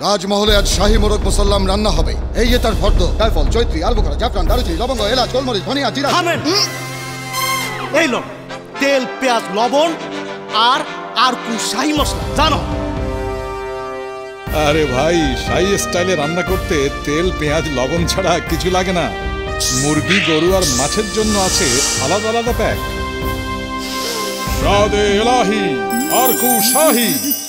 রাজমহলে আজ শাহী মোরগ মুসাল্লাম রান্না হবে। এই যে তার ফর্দ, জায়ফল, জয়ত্রী, আলবুখারা, জাফরান, দারুচিনি, লবঙ্গ, এলাচ, গোলমরিচ, ধনিয়া, জিরা। থামেন। এই লো তেল, পেঁয়াজ, লবণ আর আর শাহী মশলা জানো। আরে ভাই, শাহী স্টাইলে রান্না করতে তেল, পেঁয়াজ, লবণ ছাড়া কিছু লাগে না। মুরগি, গরু আর মাছের জন্য আছে আলাদা আলাদা প্যাক। শাদে এলাহি আর শাহী।